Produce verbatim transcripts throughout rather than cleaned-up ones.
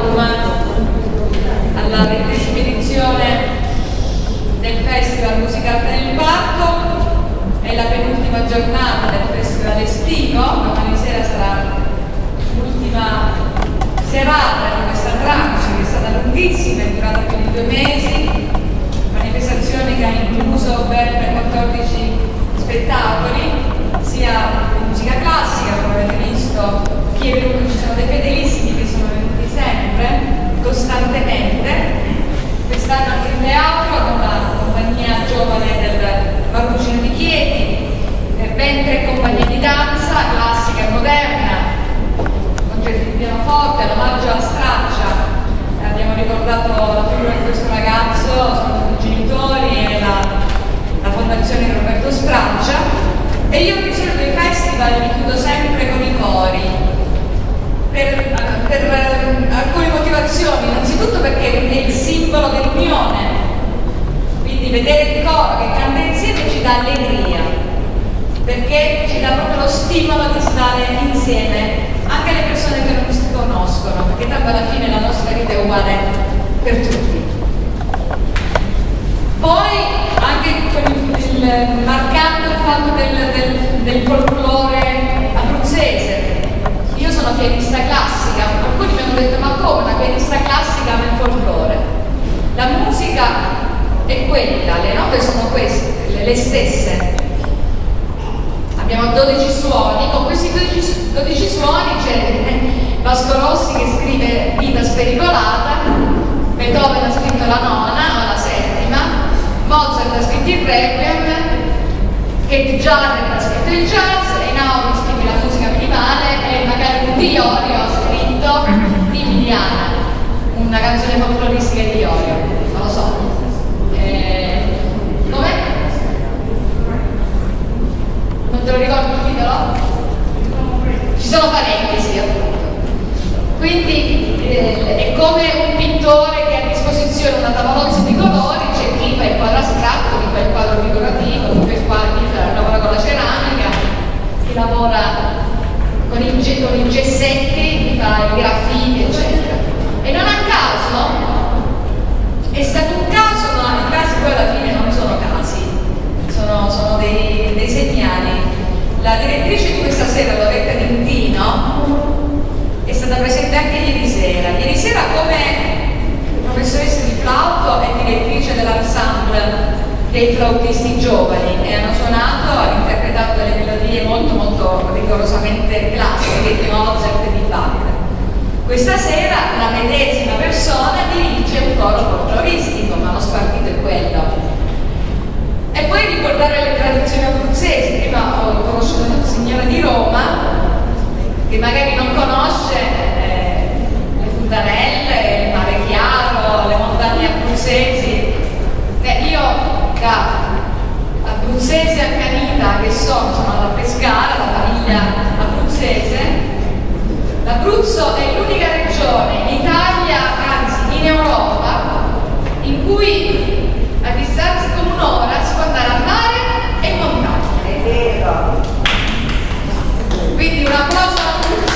Forum, alla ventesima edizione del Festival Musicarte nel Parco. È la penultima giornata del Festival estivo. Domani sera sarà l'ultima serata di questa tranche che è stata lunghissima, è durata più di due mesi, manifestazione che ha incluso ben quattordici spettacoli, sia di musica classica, come avete visto, chi è venuto, ci sono dei fedelissimi che sono venuti sempre, costantemente. Quest'anno anche in teatro con la compagnia giovane del Marrucino di Chieti, ben tre compagnie di danza, classica e moderna, concerti di pianoforte, l'omaggio a Straccia. Abbiamo ricordato la figura di questo ragazzo, sono i genitori e la, la fondazione Roberto Straccia. E io di solito i festival li chiudo sempre con i cori, per, per alcune motivazioni. Innanzitutto perché è il simbolo dell'unione, quindi vedere il coro che canta insieme ci dà allegria, perché ci dà proprio lo stimolo di stare insieme anche alle persone che non si conoscono, perché tanto alla fine la nostra vita è uguale per tutti. Poi anche con il, il, marcando il fatto del, del, del folklore abruzzese. Io sono pianista classica, alcuni mi hanno detto ma come una pianista classica nel folklore? La musica è quella, le note sono queste, le, le stesse. Abbiamo dodici suoni, con questi dodici, dodici suoni c'è Vasco Rossi che scrive Vita spericolata, Beethoven ha scritto la nona o la settima, Mozart ha scritto il Requiem, Keith Jarrett ha scritto il jazz, Einaudi scrive la musica minimale e magari un Di Iorio ha scritto Di Miliana, una canzone folcloristica di Iorio, non lo so. Eh, com'è? Non te lo ricordo il titolo? Ci sono parecchi, sì, appunto. Quindi eh, è come un pittore che ha a disposizione una tavolozza di colori, c'è chi fa il quadro astratto, chi fa il quadro figurativo, chi fa il quadro, chi fa, lavora con la ceramica, chi lavora con i, con i gessetti, chi fa i graffiti, eccetera. E non a caso, è stato un caso, ma i casi poi alla fine non sono casi, sono, sono dei, dei segnali. La direttrice di questa sera, Loretta Dintino, è stata presente anche ieri sera. Ieri sera come professoressa di flauto e direttrice dell'ensemble dei flautisti giovani, e hanno suonato, hanno interpretato delle melodie molto molto rigorosamente classiche di Mozart e di Bach. Questa sera la medesima persona dirige un coro folcloristico, ma lo spartito è quello. E poi ricordare le tradizioni abruzzesi. Prima ho conosciuto una signora di Roma che magari non conosce eh, le fontanelle, il mare chiaro, le montagne abruzzesi. Eh, io da abruzzese accanita che sono, sono andata a pescare, la famiglia abruzzese. L'Abruzzo è l'unica regione in Italia, anzi in Europa, in cui a distanza di un'ora si può andare a mare e in montagna. È vero. Quindi un applauso all'Abruzzo.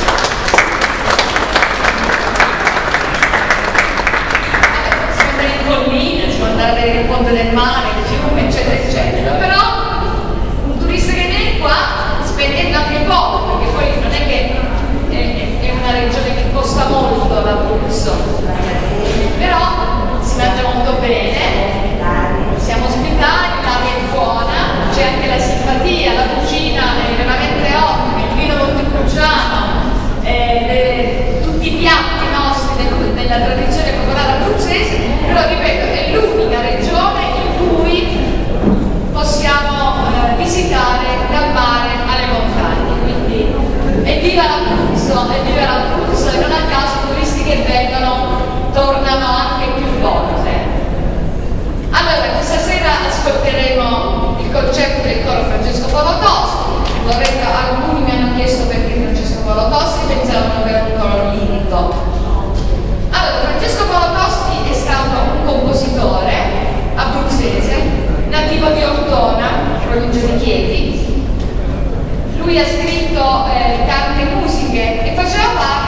Si può andare in collina, si può andare a vedere il ponte del mare, il fiume, eccetera, eccetera. Però un turista che viene qua, spendendo anche poco, perché poi non è che è, è una regione che costa molto l'Abruzzo, però si mangia molto bene, siamo ospitali, l'aria è buona, c'è anche la simpatia, la cucina è veramente ottima, il vino montepulciano, eh, tutti i piatti nostri del, della tradizione popolare abruzzese, però ripeto, è l'unica regione in cui possiamo eh, visitare dal mare alle montagne, quindi evviva l'Abruzzo, evviva l'Abruzzo, e non a caso i turisti che vengono tornano anche più volte. Allora, questa sera ascolteremo il concerto del coro Francesco Paolo Tosti. Loretta, alcuni mi hanno chiesto perché Francesco Paolo Tosti, pensavano che era un coro lirico. Allora, Francesco Paolo Tosti è stato un compositore abruzzese, nativo di Ortona, provincia di Chieti. Lui ha scritto eh, tante musiche e faceva parte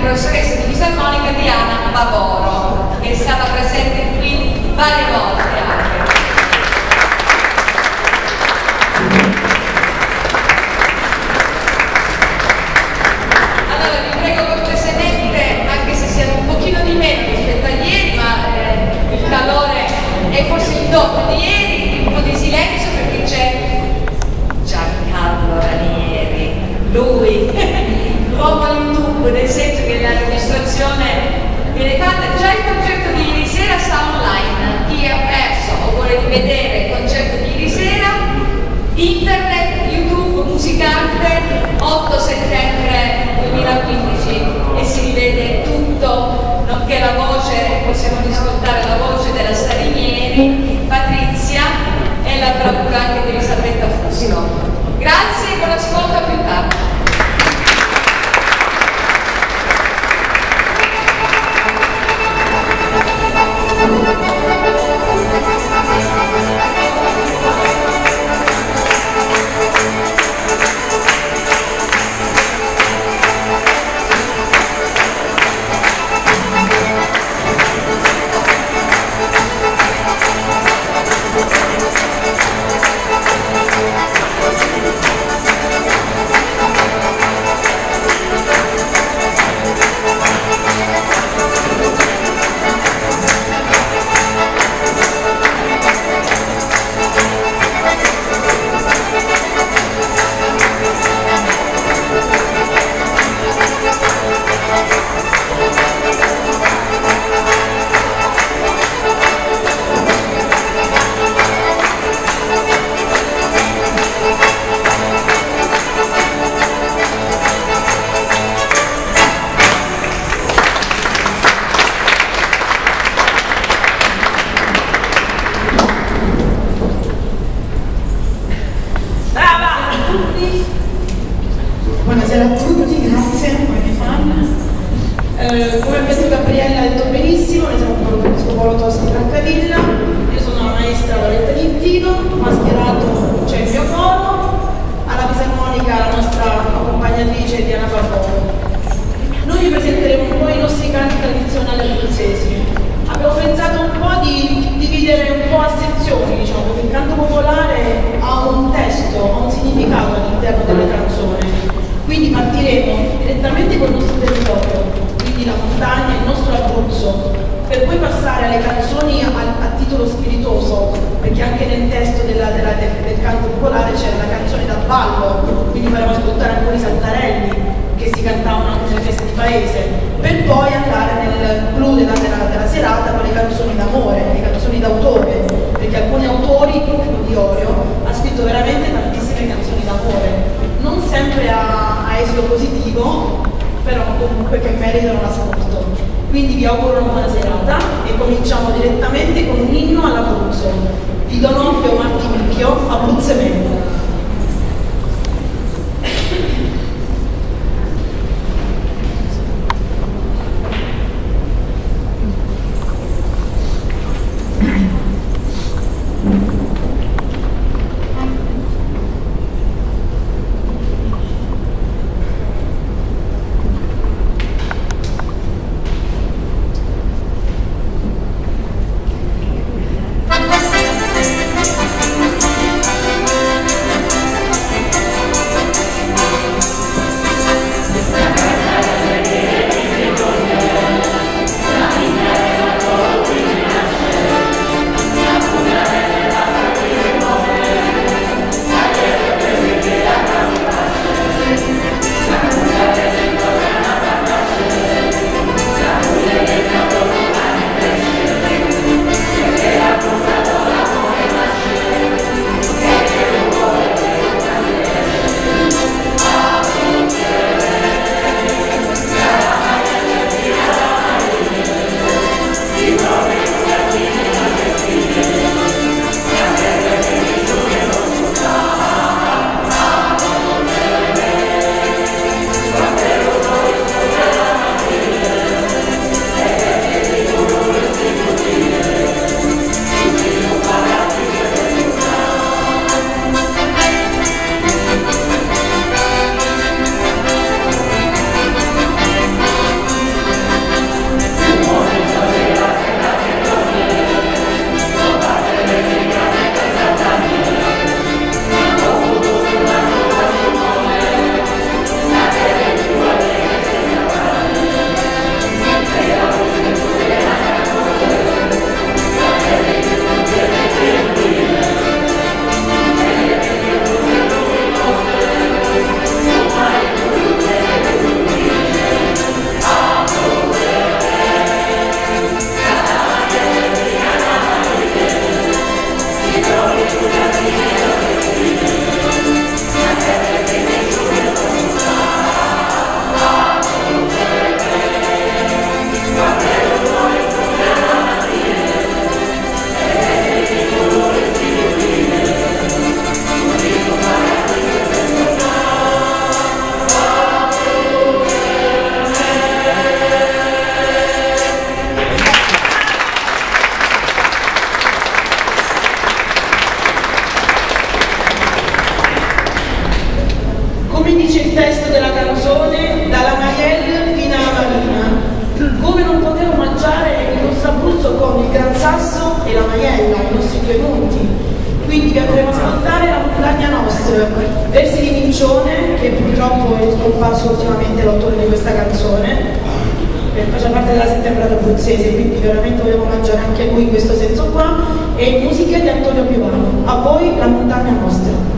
professoressa di fisarmonica Diana Bavoro, che è stata presente qui varie volte anche. Allora vi prego cortesemente, anche se siamo un pochino di meno rispetto a ieri, ma eh, il calore è forse il doppio di ieri, un po' di silenzio perché c'è Giancarlo Ranieri, lui, l'uomo YouTube, nel senso che la registrazione viene fatta. Già il concerto di ieri sera sta online, chi ha perso o vuole rivedere il concerto di ieri sera, internet, YouTube, Musicarte, otto settembre duemilaquindici, e si rivede tutto, nonché la voce, possiamo ascoltare la voce della Starinieri, Patrizia e la bravura anche di Elisabetta Fusco. Grazie e buon ascolto, a più tardi. Buonasera a tutti, grazie, come fan. Eh, come ha detto Gabriella, ha detto benissimo, noi siamo un vescovolo Tosca Francavilla, io sono la maestra Loretta Lintino, mascherato c'è il mio coro, alla fisarmonica la nostra accompagnatrice Diana Bavoro. Noi vi presenteremo un po' i nostri canti tradizionali abruzzesi. Abbiamo pensato un po' di dividere un po' a sezioni, diciamo, perché il canto popolare ha un testo, ha un significato all'interno della canzone. Quindi partiremo direttamente col nostro territorio, quindi la montagna, il nostro Abruzzo, per poi passare alle canzoni a, a titolo spiritoso, perché anche nel testo della, della, del, del canto popolare c'è la canzone da ballo, quindi faremo ascoltare ancora i saltarelli che si cantavano anche nelle feste di paese, per poi andare nel clou della, della, della serata con le canzoni d'amore, le canzoni d'autore, perché alcuni autori, come Diorio, ha scritto veramente tantissime canzoni d'amore, non sempre a, a esito positivo, però comunque che meritano l'ascolto. Quindi vi auguro una buona serata e cominciamo direttamente con un inno all'Abruzzo di Donofrio Martimicchio, Abruzzemento. Thank you. comparso ultimamente l'autore di questa canzone, che faccia parte della settembrata abruzzese, quindi veramente volevo mangiare anche lui in questo senso qua, e musica di Antonio Piovano. A voi La montagna nostra.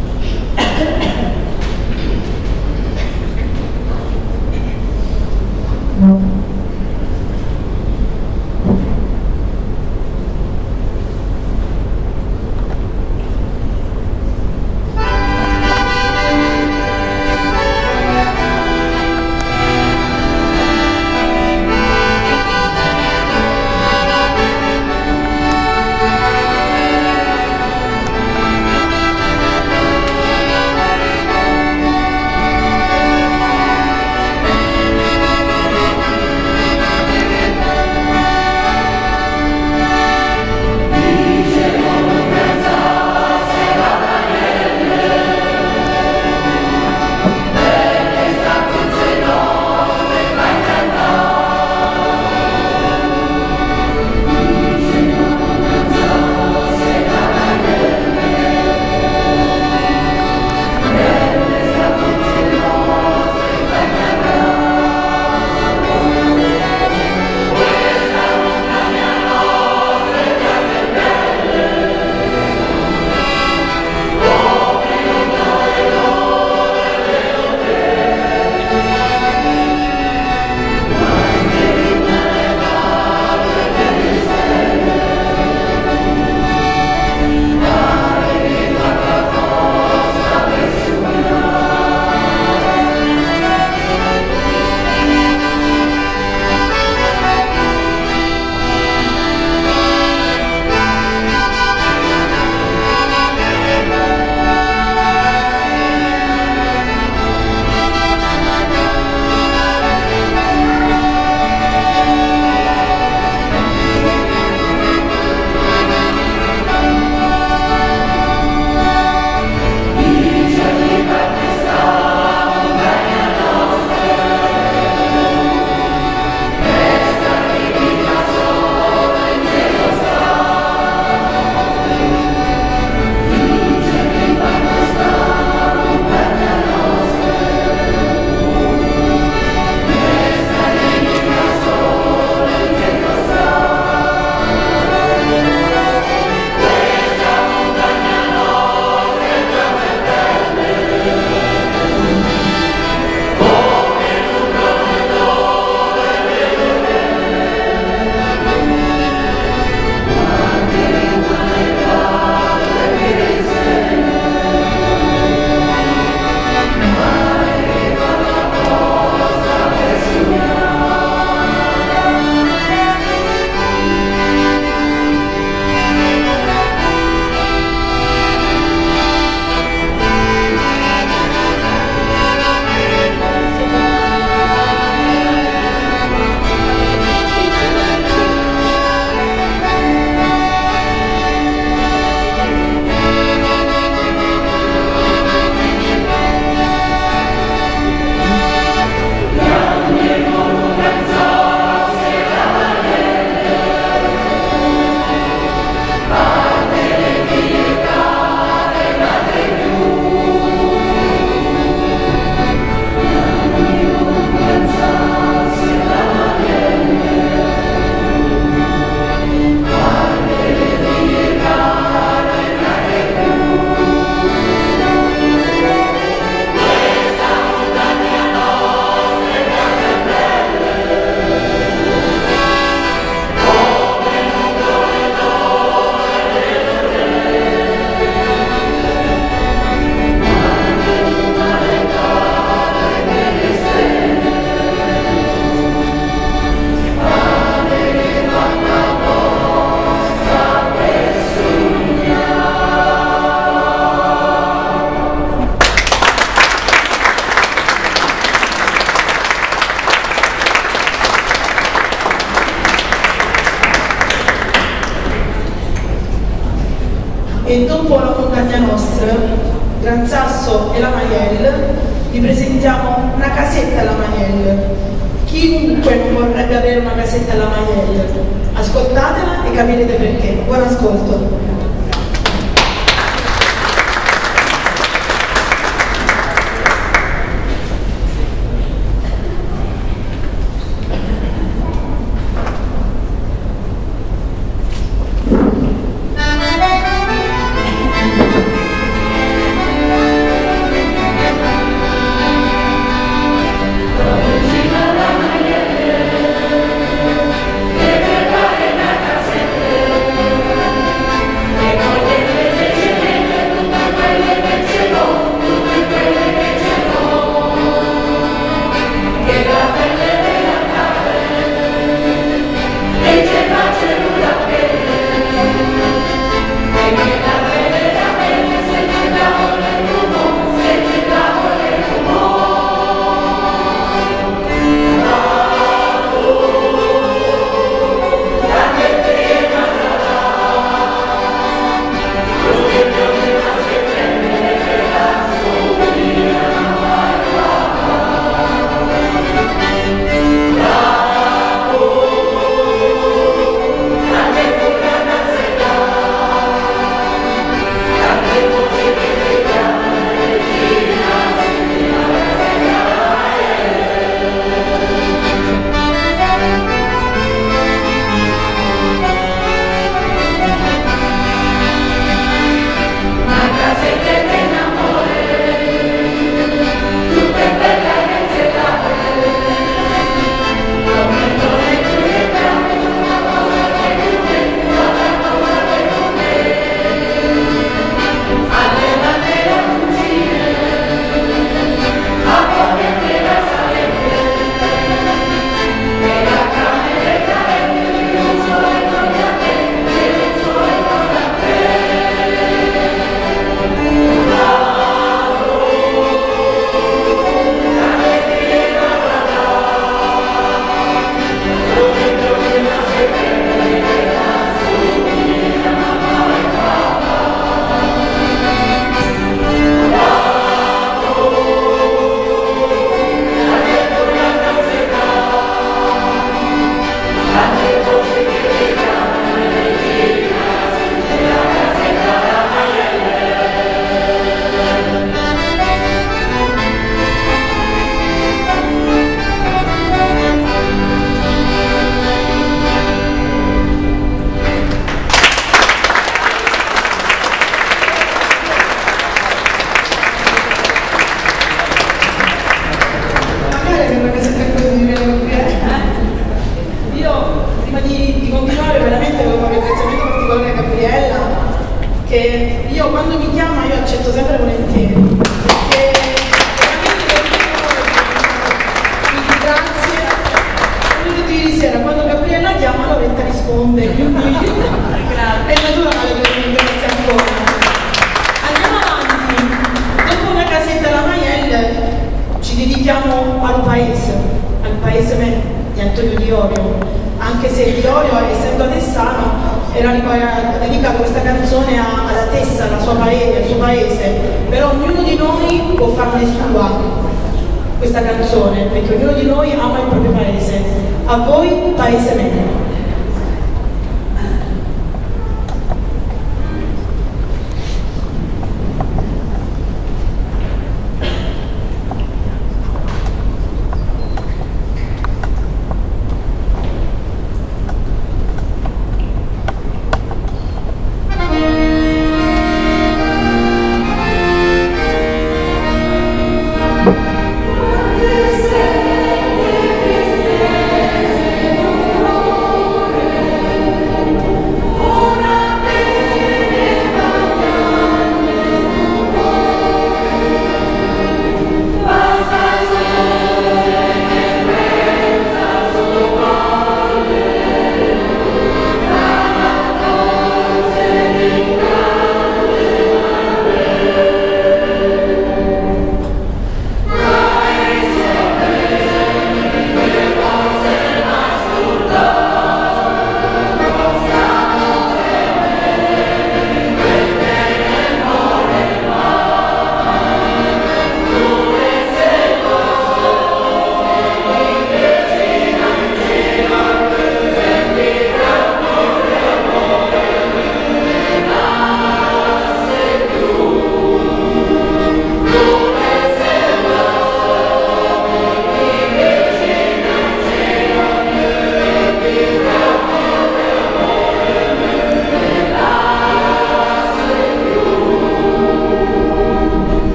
E dopo La montagna nostra, Gran Sasso e la Maielle, vi presentiamo Una casetta alla Maielle. Chiunque non vorrebbe avere una casetta alla Maielle? Ascoltatela e capirete perché. Buon ascolto. iniziare per la casetta quello di Gabriella. Io, prima di, di continuare, veramente volevo fare un ringraziamento particolare a Gabriella, che io quando mi chiama io accetto sempre volentieri. Perché quindi grazie. Come detto ieri sera, quando Gabriella chiama Loretta risponde, quindi è naturale che mi ringrazio ancora. Andiamo avanti. Dopo una casetta alla Maielle ci dedichiamo al paese, al paese me di Antonio Di Orio, anche se Di Orio, essendo atessano, era dedicato questa canzone a, alla Tessa, alla sua paese, al suo paese, però ognuno di noi può farne sua questa canzone, perché ognuno di noi ama il proprio paese. A voi, paese me. This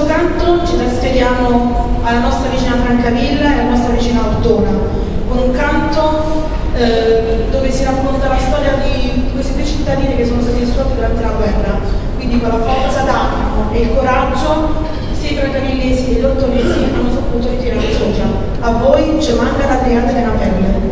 canto ci trasferiamo alla nostra vicina Francavilla e alla nostra vicina Ortona, con un canto eh, dove si racconta la storia di questi due cittadini che sono stati distrutti durante la guerra, quindi con la forza d'animo e il coraggio sia i francavillesi che gli ortonesi hanno saputo ritirare Sogia. A voi ci manca la triade della pelle.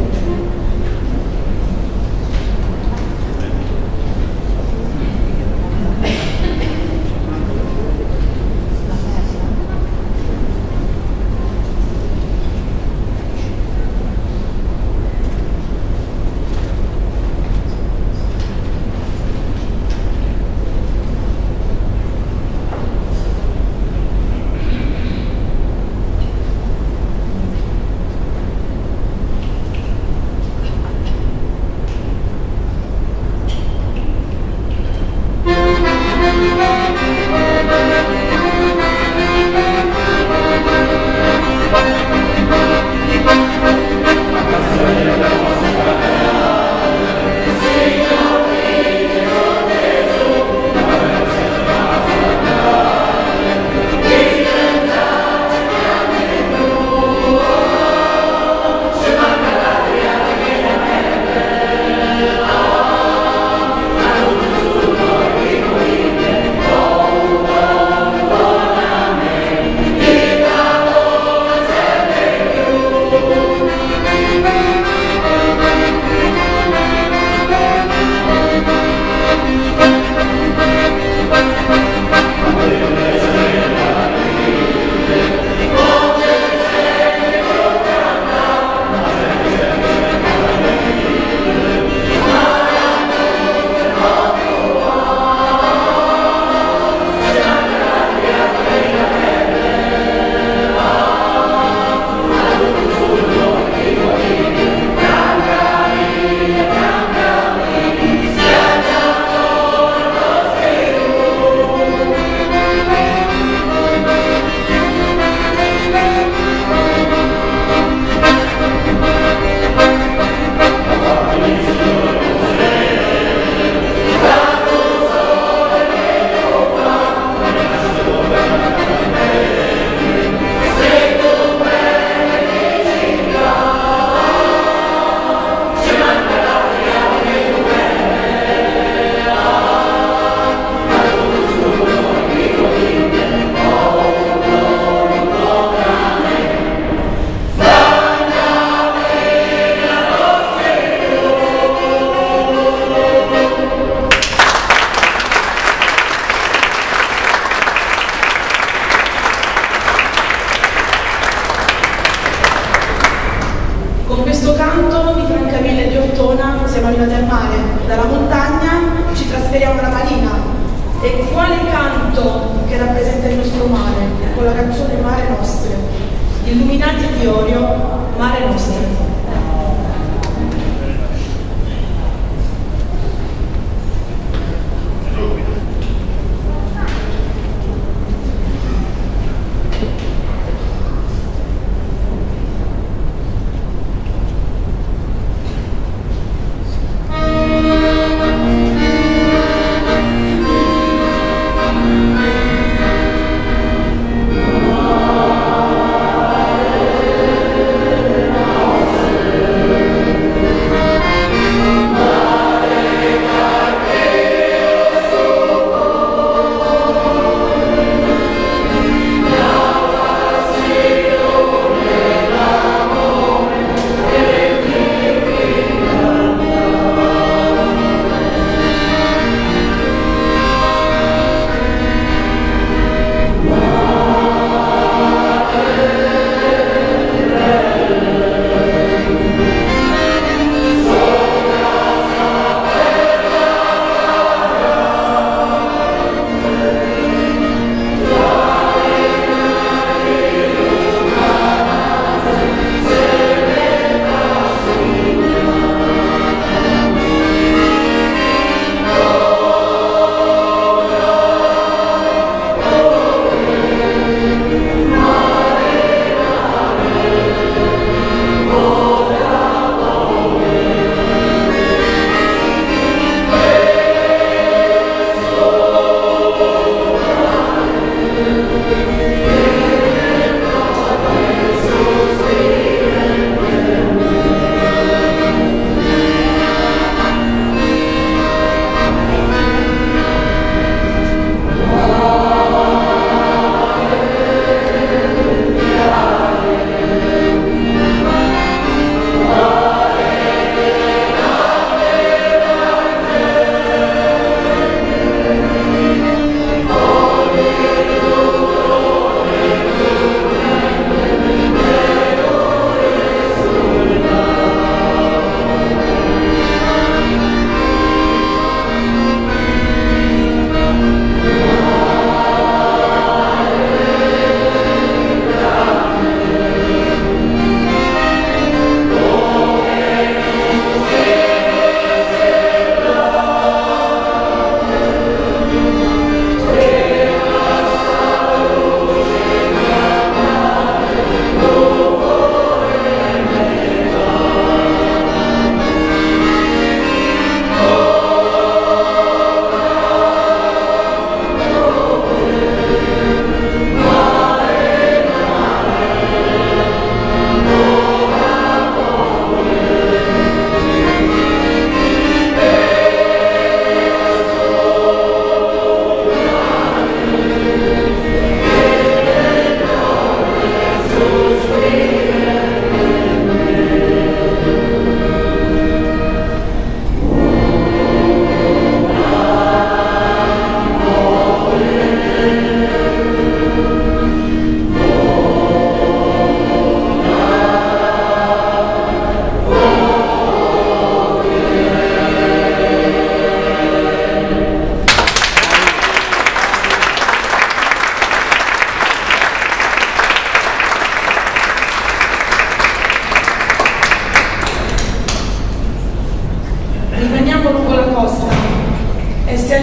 Oh,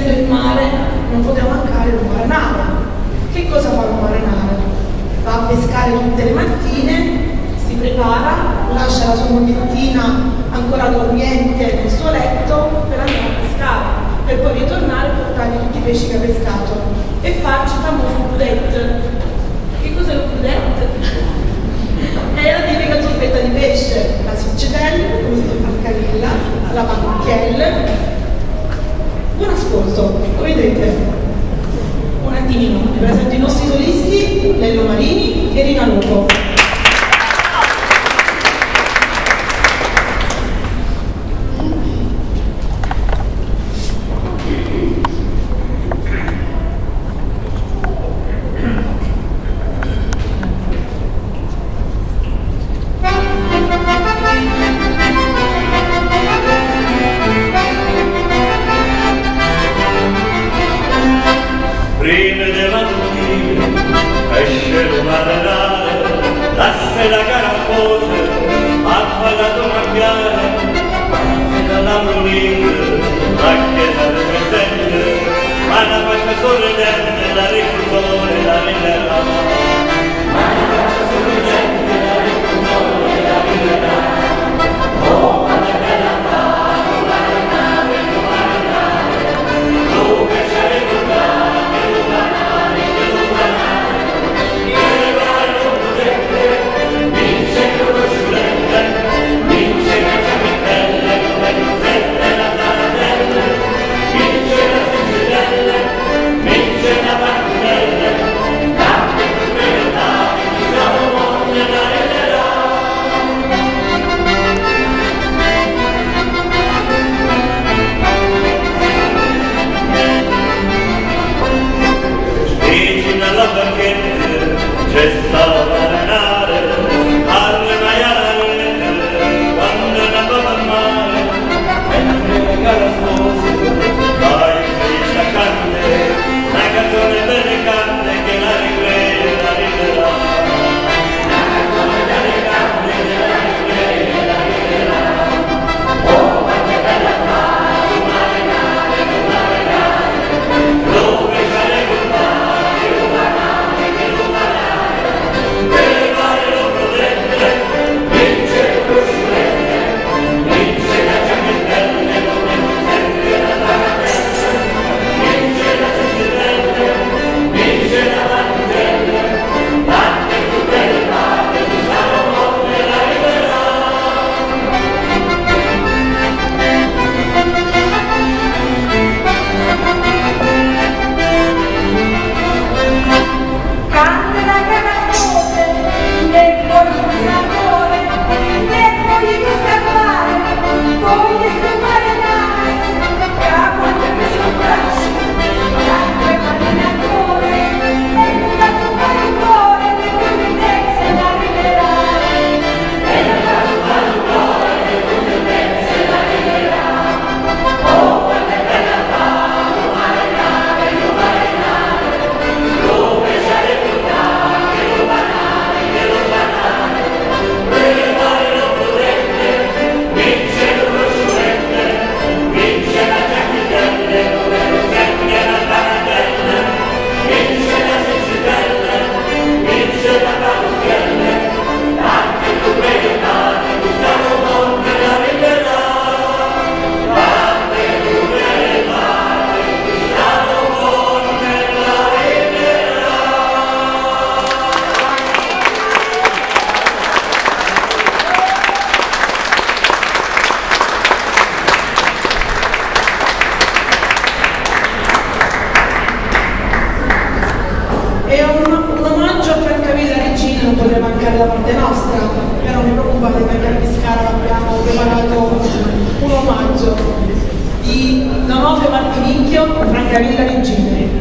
essendo il mare non poteva mancare un marinaro. Che cosa fa un marinaro? Va a pescare tutte le mattine, si prepara, lascia la sua mogliettina ancora dormiente nel suo letto per andare a pescare, per poi ritornare e portargli tutti i pesci che ha pescato e farci il famoso budette. Che cos'è il budette? È la tipica zuppetta di pesce, la siccitelle, come si dice Francavilla, la panocchielle. Buon ascolto, vedete un attimino, vi presento i nostri solisti, Lello Marini e Rina Lupo. Prima della mattina esce il marinare, lascia la cara sposa, affagato cambiare, anzi dalla mulina, la chiesa del presente, ma la faccia sorridente, la ricusore, la rinerà. Ma la faccia sorridente, la ricusore, la rinerà. Oh, ma che bella favola, marinare, marinare, dove c'è il c'è stava a marinare, alle maiale, quando andava a mare, mentre la cara sposa, vai questa carne, la canzone delle canne che la ricrea, la riderà. La canzone delle canne che la ricrea, la riderà. Oh, ma che bella favola, marinare, marinare, dove c'è le compagni, umanare, che umanare. Da parte nostra, però non vi preoccupate perché a Pescara abbiamo preparato un omaggio di Donofrio Martinicchio a Francavilla Regina.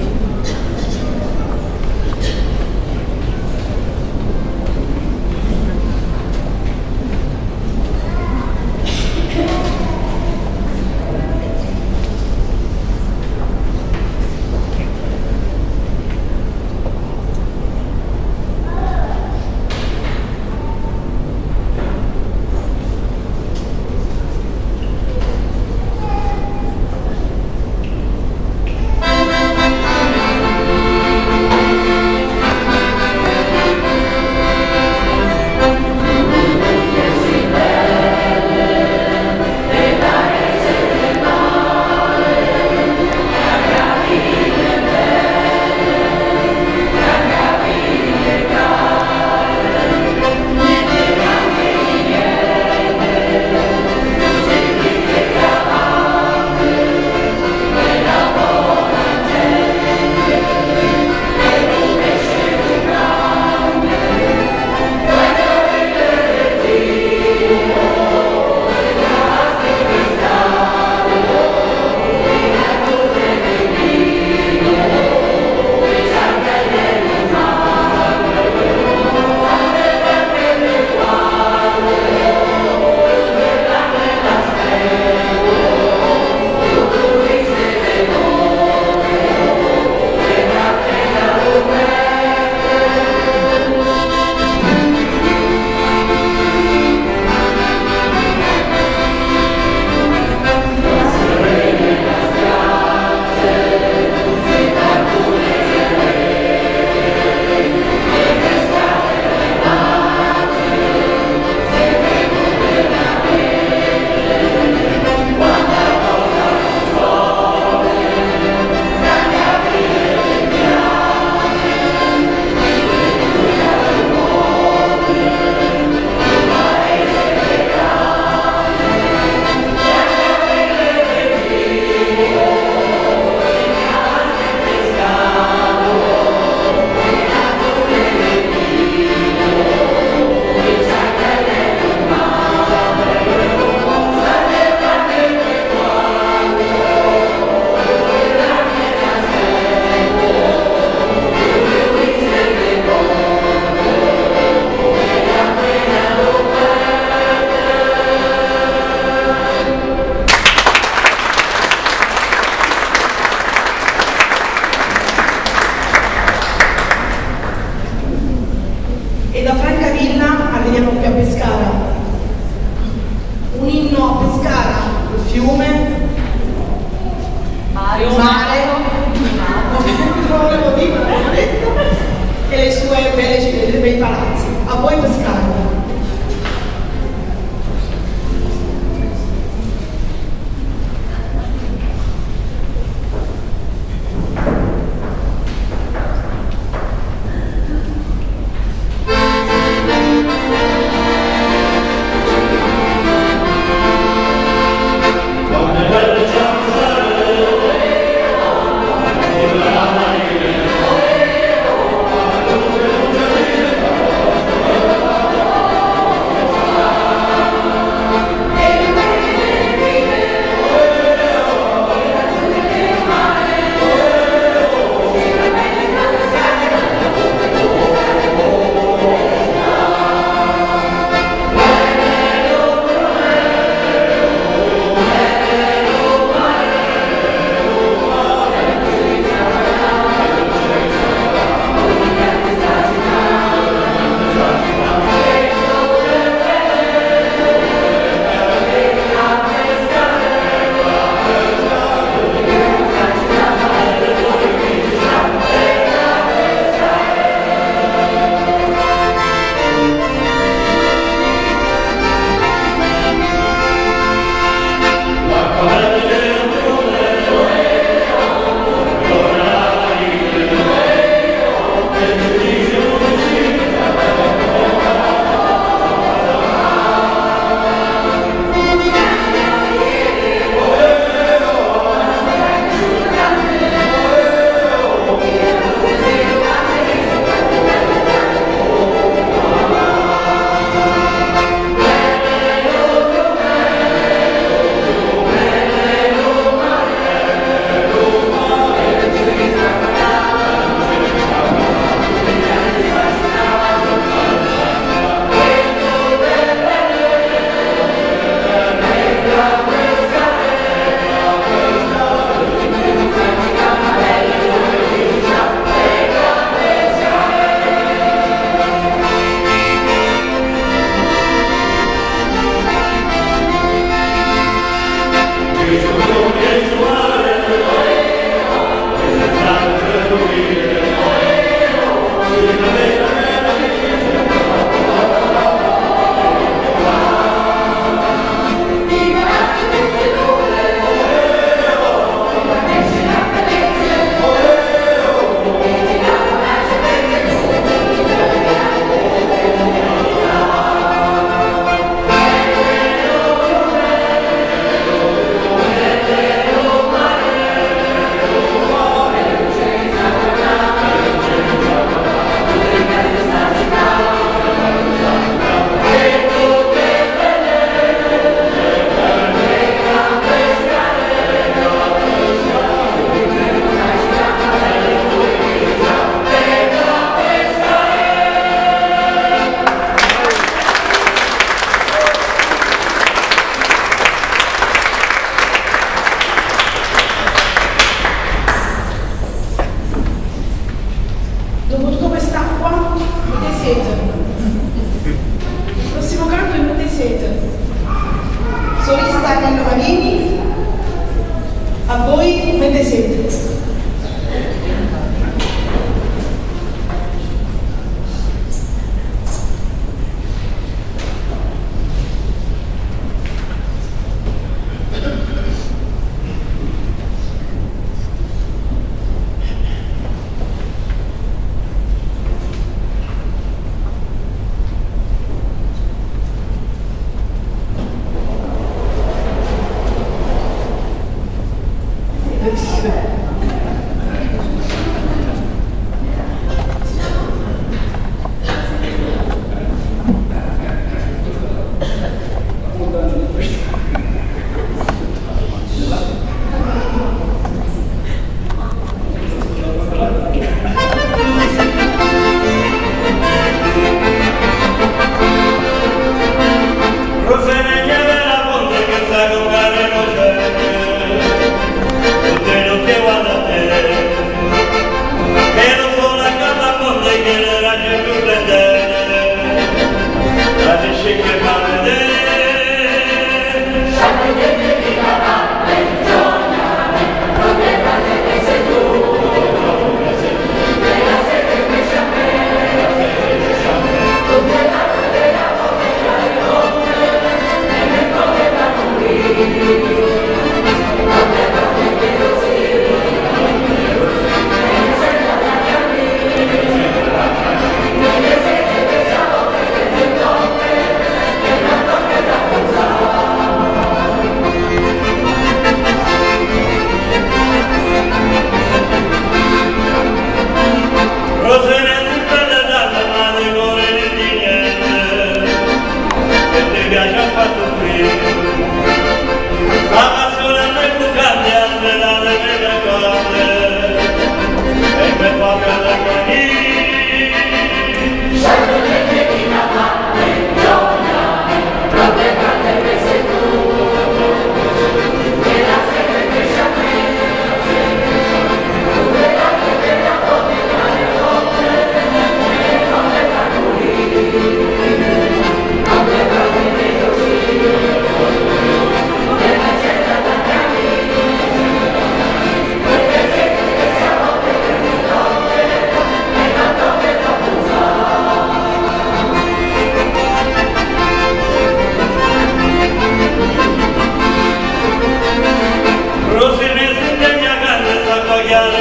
bei palazzi. A voi pescarli.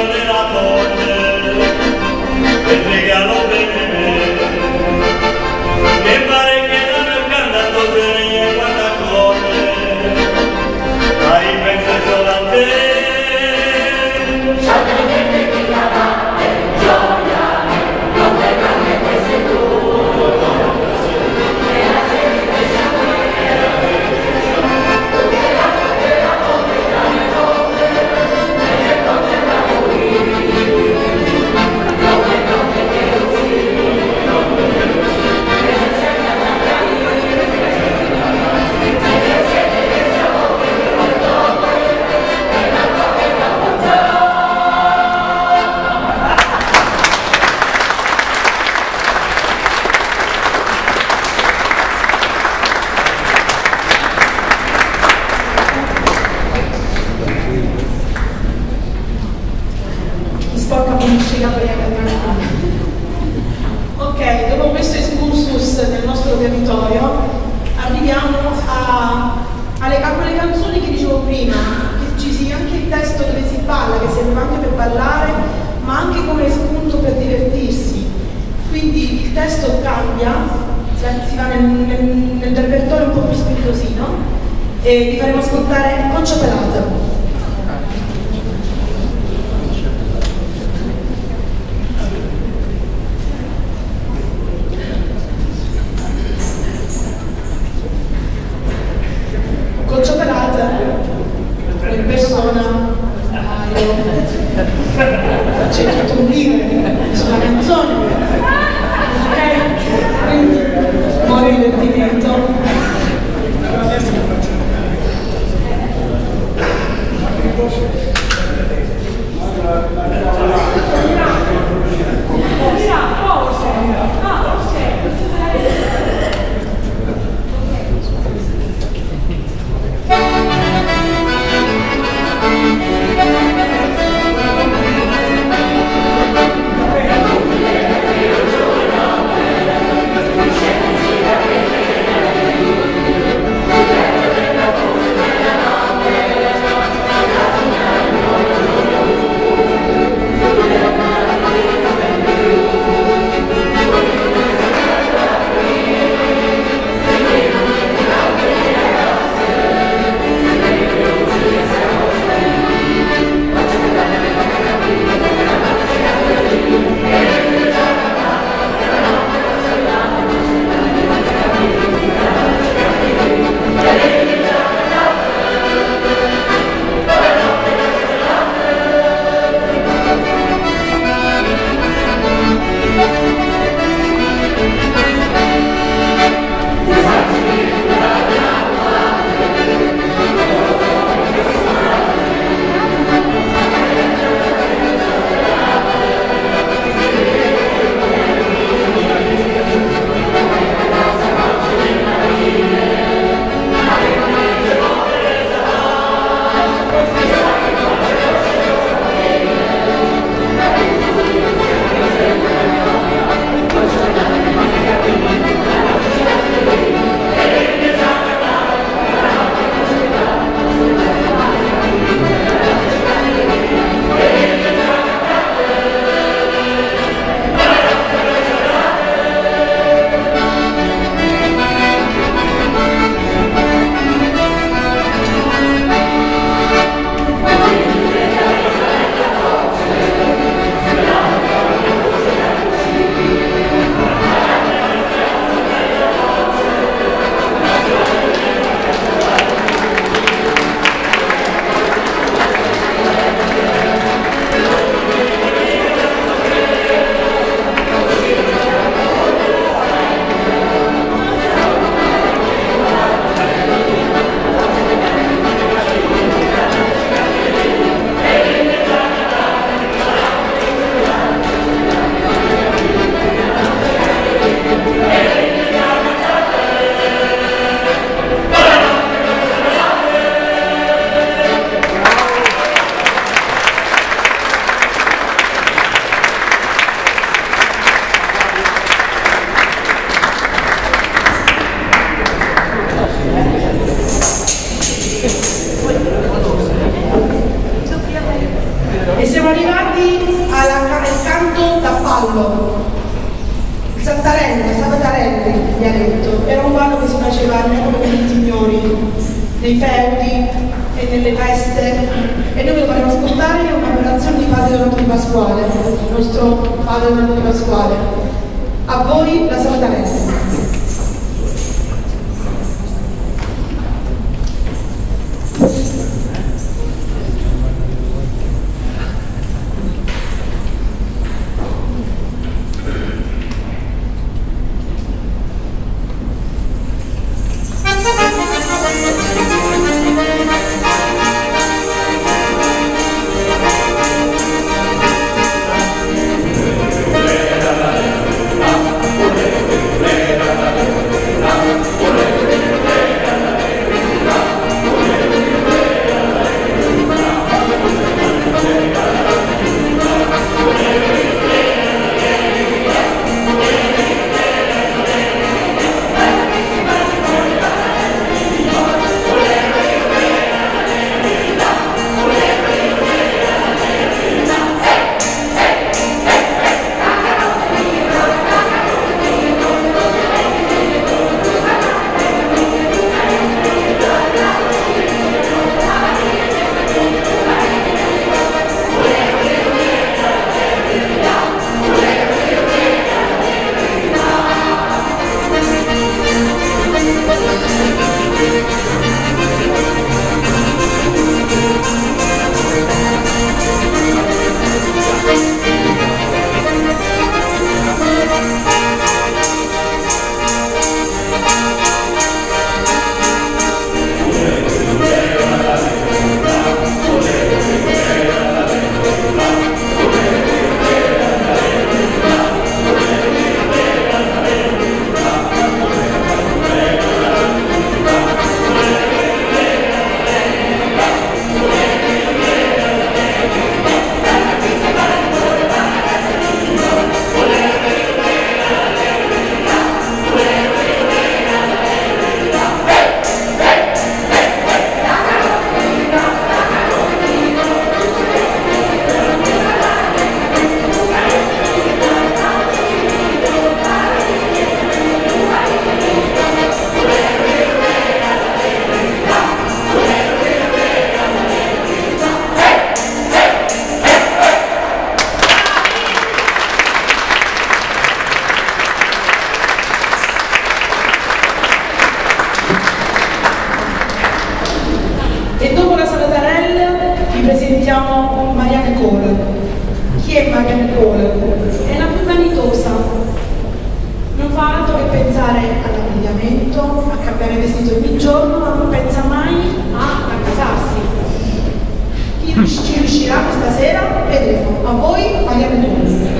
della fonte, e regalo bene me. Mi pare che da me cantando se ne guarda corre, ma ripensa solo a te. Ok, dopo questo excursus nel nostro territorio arriviamo a, alle, a quelle canzoni che dicevo prima, che ci sia anche il testo dove si balla, che serve anche per ballare, ma anche come spunto per divertirsi. Quindi il testo cambia, si va nel, nel, nel repertorio un po' più spirituosino e vi faremo ascoltare Coccia Pelata. Coccia Pelata in persona c'è tutto un libro sulla canzone, ok? Quindi buon divertimento. preparati al canto da ballo. Il Santarello, Sabatarelli, mi ha detto, era un ballo che si faceva all'epoca dei signori, nei feudi e nelle feste, e noi ve lo faremo ascoltare in un'operazione di Padre Donato Di Pasquale, il nostro Padre Donato Di Pasquale. A voi la Sabatarelli. presentiamo Marianne Cole. Chi è Marianne Cole? È la più vanitosa, non fa altro che pensare all'abbigliamento, a cambiare vestito ogni giorno, ma non pensa mai a casarsi. Chi ci riuscirà questa sera? Vedremo. A voi Marianne Cole.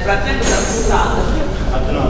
frattempo si è scusato. Fatto no.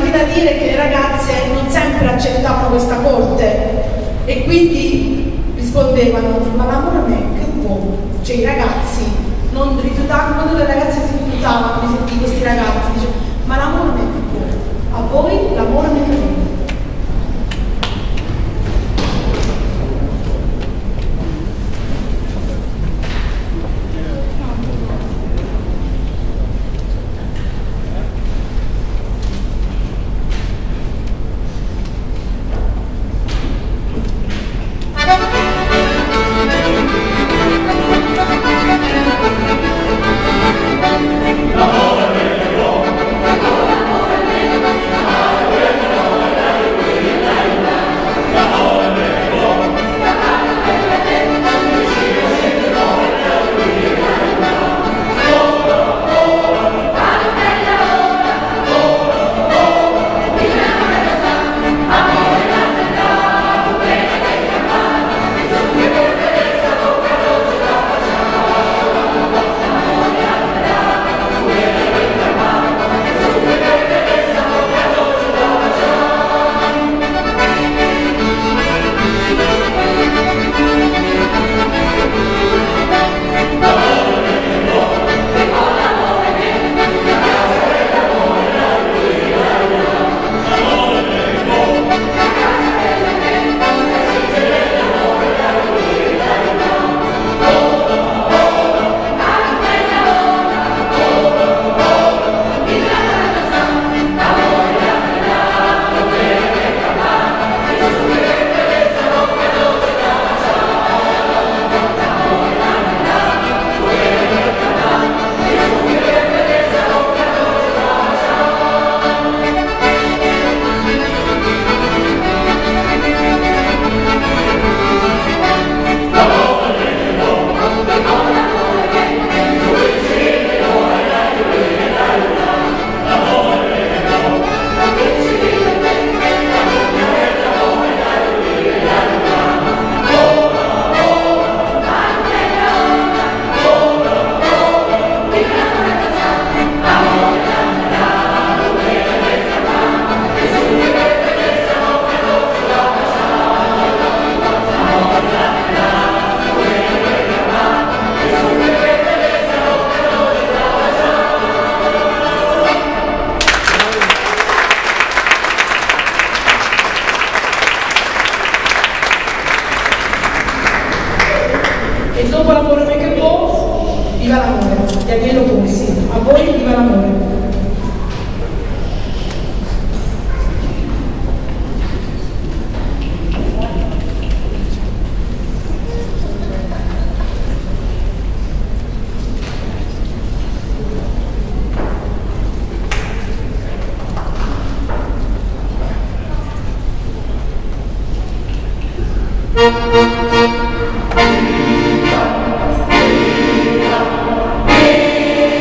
anche da dire che le ragazze non sempre accettavano questa corte e quindi rispondevano: ma l'amore a me che può? Cioè i ragazzi non rifiutavano, quando le ragazze si rifiutavano di questi ragazzi, dice: ma l'amore a me che può? A voi l'amore a me che può? Viva, viva, viva.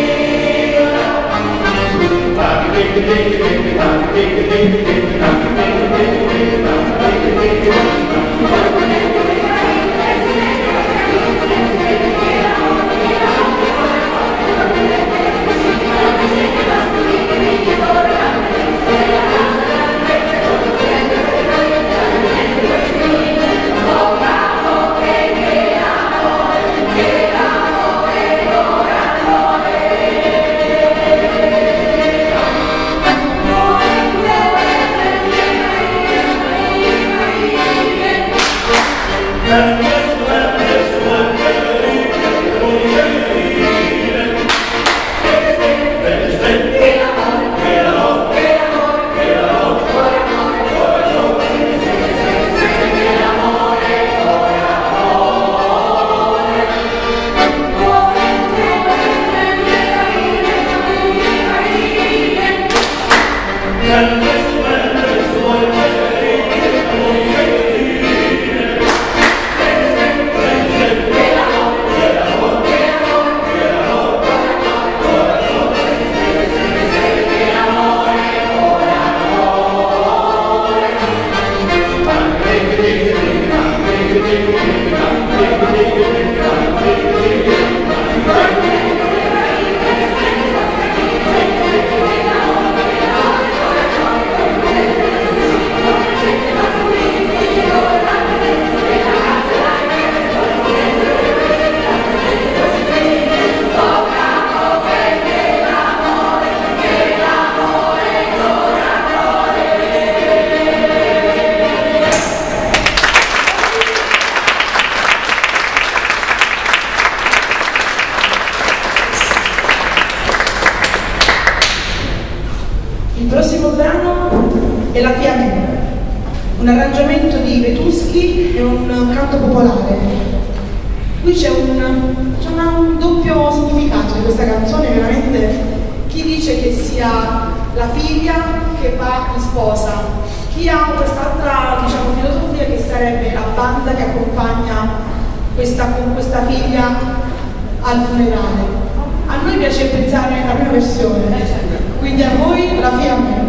Il prossimo brano è La Fiamma, un arrangiamento di Vettuschi e un canto popolare. Qui c'è un, c'è una, un doppio significato di questa canzone, veramente. Chi dice che sia la figlia che va in sposa, chi ha quest'altra, diciamo, filosofia che sarebbe la banda che accompagna questa, questa figlia al funerale. A noi piace pensare la prima versione, quindi a voi la fiamma.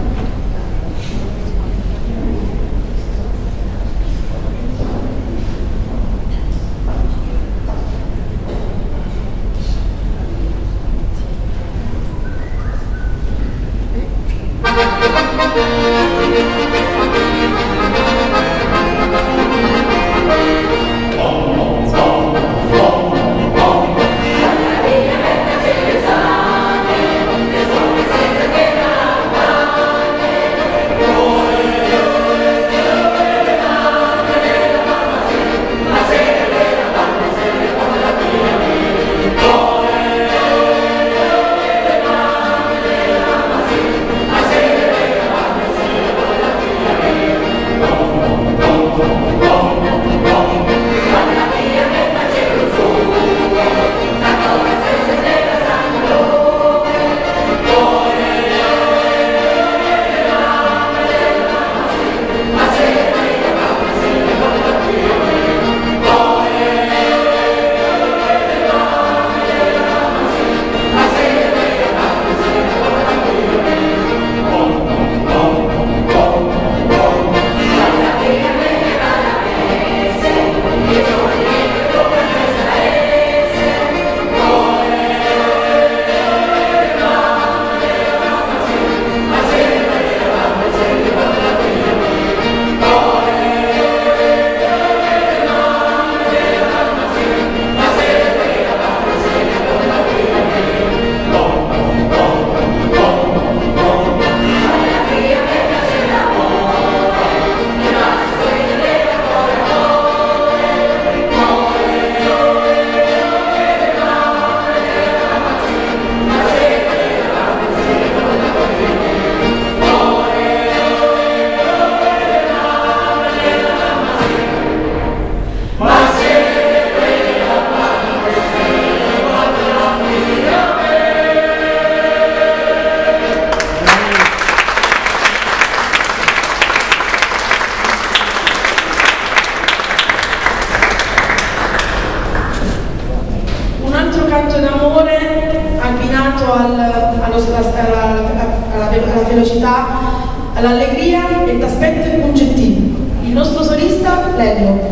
All'allegria e t'aspetto il concettino. Il nostro solista, Lello.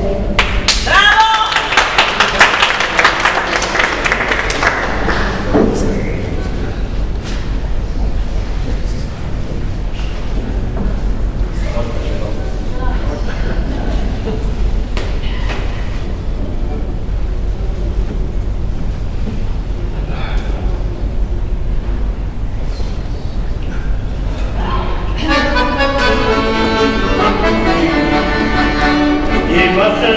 Passa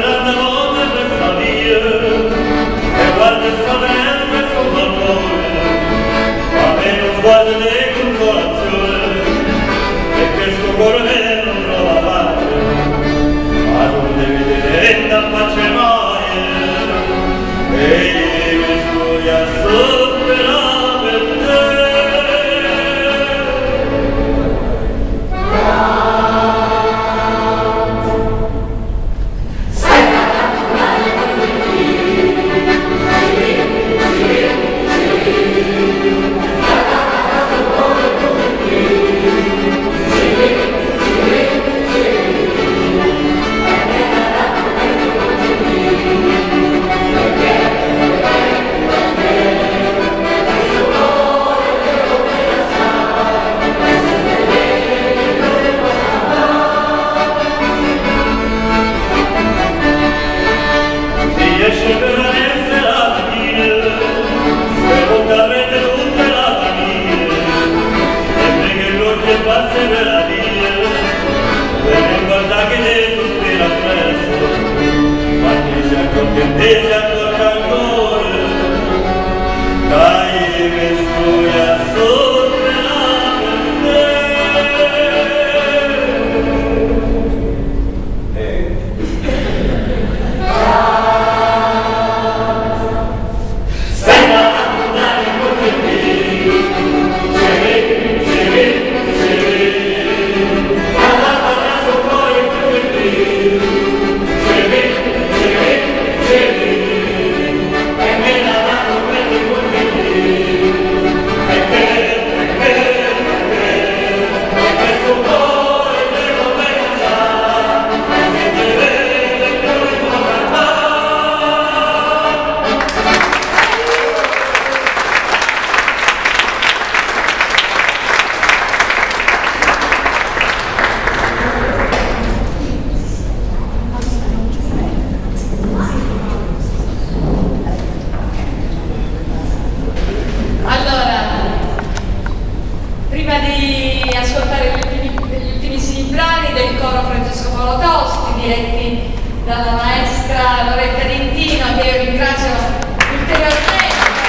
brani del coro Francesco Paolo Tosti, diretti dalla maestra Loretta Dentino, che io ringrazio ulteriormente.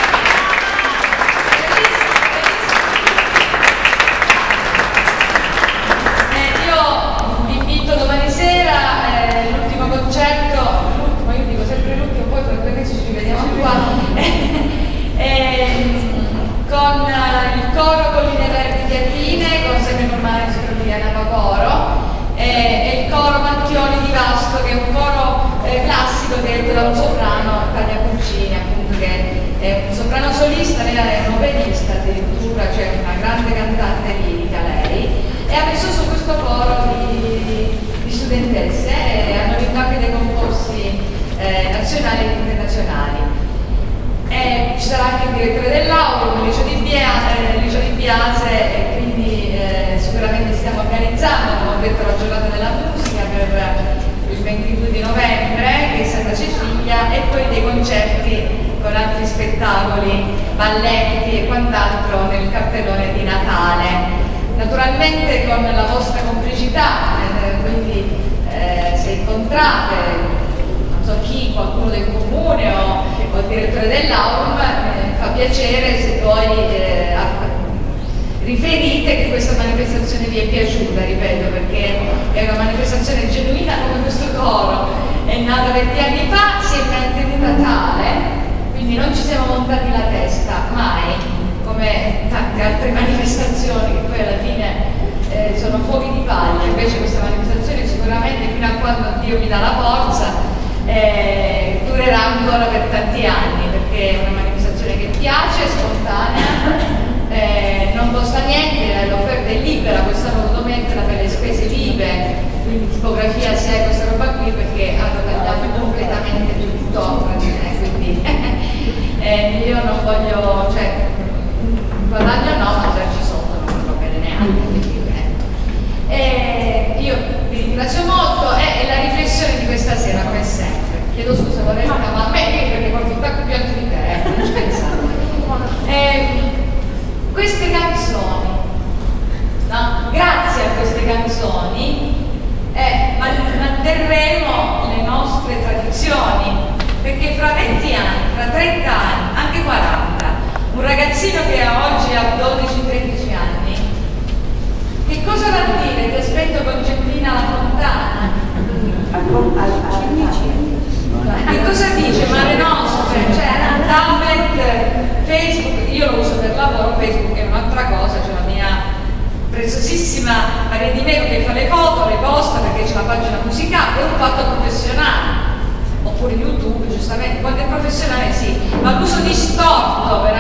Eh, io vi invito domani sera, eh, l'ultimo concerto, l'ultimo, io dico sempre l'ultimo, poi per due mesi ci rivediamo qua, eh, con il coro Colline Verdi di Atine, con Semi Normale di Diana Pacoro, e, e il coro Mattioli di Vasto, che è un coro eh, classico diretto da un soprano, Tania Cuccini, appunto, che è un soprano solista, lei è un'operista addirittura, cioè una grande cantante lirica lei, e ha messo su questo coro di, di studentesse, e hanno vinto anche dei concorsi eh, nazionali e internazionali. Eh, ci sarà anche il direttore dell'Aula, Licio Di Biase, eh, Licio Di Biase, e quindi eh, sicuramente stiamo organizzando, come ho detto, la giornata della musica per il ventidue di novembre, che è Santa Cecilia, e poi dei concerti con altri spettacoli, balletti e quant'altro nel cartellone di Natale. Naturalmente con la vostra complicità, eh, quindi eh, se incontrate, non so chi, qualcuno del comune o, o il direttore dell'Aum, eh, fa piacere se poi eh, riferite che questa manifestazione vi è piaciuta, ripeto, perché è una manifestazione genuina come questo coro, è nata venti anni fa, si è mantenuta tale, quindi non ci siamo montati la testa, mai, come tante altre manifestazioni che poi alla fine eh, sono fuochi di paglia. Invece questa manifestazione sicuramente, fino a quando Dio mi dà la forza, eh, durerà ancora per tanti anni, perché è una manifestazione che piace, è spontanea, eh, non costa niente, l'offerta è libera. Quest'anno ho dovuto metterla per le spese vive, quindi tipografia sia questa roba qui, perché hanno tagliato completamente tutto, quindi eh, io non voglio, cioè guadagno no, ma ci sotto non va bene neanche, quindi, eh. E io vi ringrazio molto, e, e la riflessione di questa sera, come sempre, chiedo scusa Loretta, ma a me perché porto un pacco più alto di te, eh, non ci pensavo. Eh, queste canzoni, no? Grazie a queste canzoni eh, manterremo le nostre tradizioni, perché fra venti anni, fra trenta anni, anche quaranta, un ragazzino che oggi ha dodici tredici anni, che cosa va a dire? Ti aspetto con Gentina alla Fontana? Che cosa dice? Mare Nostre, cioè tablet, Facebook, io lo uso per lavoro, Facebook è un'altra cosa, c'è la mia preziosissima Maria Di Mego che fa le foto, le posta perché c'è la pagina musicale, è un fatto professionale, oppure YouTube, giustamente, quando è professionale sì, ma l'uso distorto per